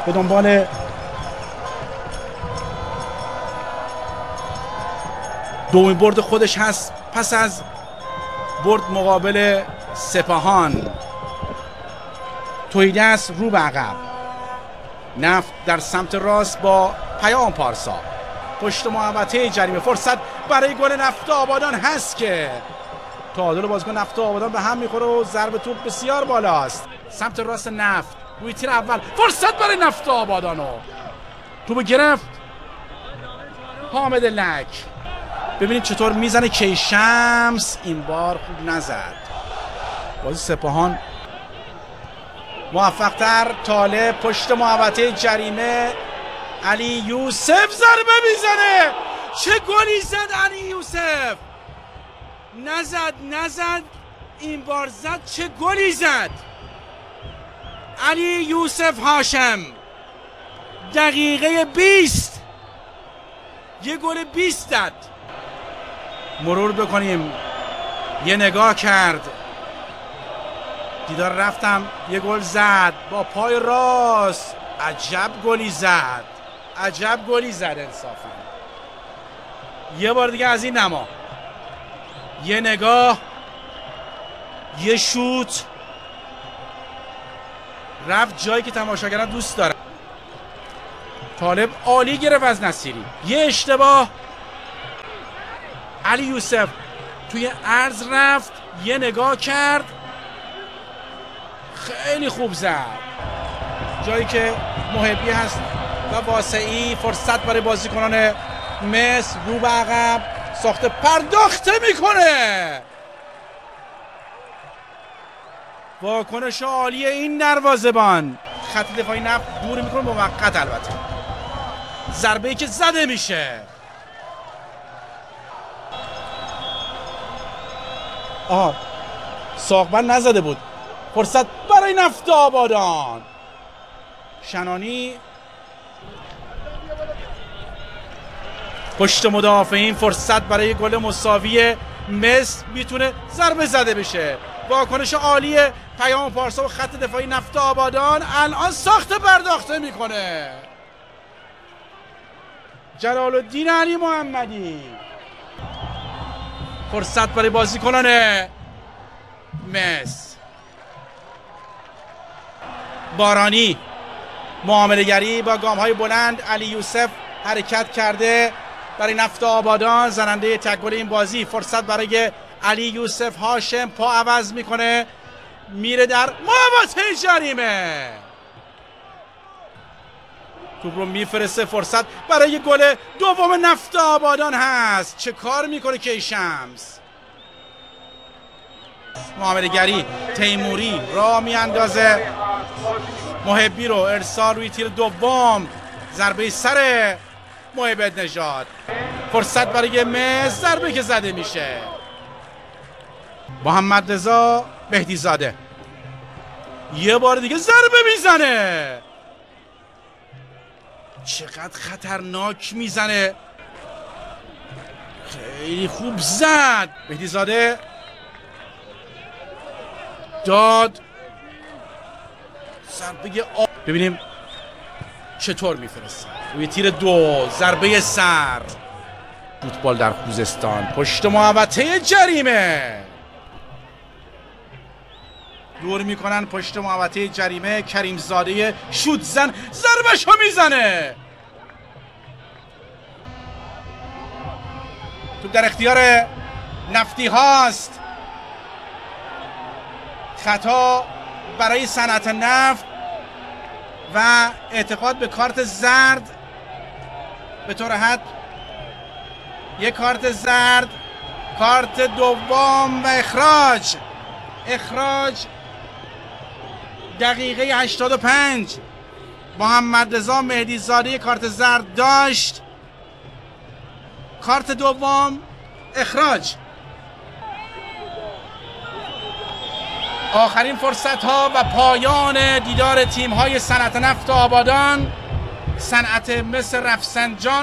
به دنبال دومین برد خودش هست پس از برد مقابل سپاهان. تهیدست رو به عقب. نفت در سمت راست با پیام پارسا. پشت محوطه جریمه. فرصت برای گل نفت آبادان هست که تعادل بازیکن نفت آبادان به هم میخوره و ضربه توپ بسیار بالاست. سمت راست نفت روی تیر اول. فرصت برای نفت آبادانو. توپ گرفت حامد لک. ببینید چطور میزنه کیشمس. این بار خوب نزد. بازی سپاهان موفق تر. طالب پشت محوطه جریمه. علی یوسف ضربه میزنه. چه گلی زد علی یوسف. نزد این بار زد. چه گلی زد علی یوسف هاشم. دقیقه 20 یه گل 20 داد. مرور بکنیم. یه نگاه کرد. دیدار رفتم. یه گل زد با پای راست. عجب گلی زد. انصافا. یه بار دیگه از این نما. یه نگاه. یه شوت. رفت جایی که تماشاگران دوست دارن. طالب عالی گرفت از نصیری. یه اشتباه. علی یوسف توی عرض رفت. یه نگاه کرد. خیلی خوب زد. جایی که محبی هست و واسعی. فرصت برای بازیکنان مصر. رو به عقب ساخته پرداخته میکنه. واکنش عالی این دروازه‌بان. خط دفاعی نفت دور میکنه موقت. البته ضربه‌ای که زده میشه. ساقبن نزده بود. فرصت برای نفت آبادان. شنانی پشت مدافعین. فرصت برای گل مساوی مصر. میتونه ضربه زده بشه. واکنش عالی پیام پارسا و خط دفاعی نفت آبادان. الان ساخته پرداخته میکنه جلال الدین علی محمدی. فرصت برای بازیکنان مصر. بارانی معامله‌گری با گام‌های بلند. علی یوسف حرکت کرده برای نفت آبادان. زننده تک گل این بازی. فرصت برای علی یوسف هاشم. پا عوض میکنه. میره در محوطه جریمه. توپ رو میفرسته. فرصت برای گل دوم نفت آبادان هست. چه کار میکنه کیشمس. معامله‌گری. تیموری راه میاندازه محبی رو. ارسال روی تیر دوم. ضربه سر محب نژاد. فرصت برای مصر. ضربه که زده میشه. محمد رضا مهدی زاده یه بار دیگه ضربه میزنه. چقدر خطرناک میزنه. خیلی خوب زد. مهدی زاده داد ضربه. ببینیم چطور میفرسته روی تیر دو. ضربه سر. فوتبال در خوزستان. پشت محوطه جریمه. دور میکنن پشت محوطه جریمه. کریم زاده شوت زن ضربه‌شو میزنه. توپ در اختیار نفتی هاست. خطا برای صنعت نفت و اعتقاد به کارت زرد. به طور حد یک کارت زرد. کارت دوم و اخراج. دقیقه 85 محمد رضا مهدی زاده کارت زرد داشت. کارت دوم اخراج. آخرین فرصت ها و پایان دیدار تیم های صنعت نفت آبادان. صنعت مصر رفسنجان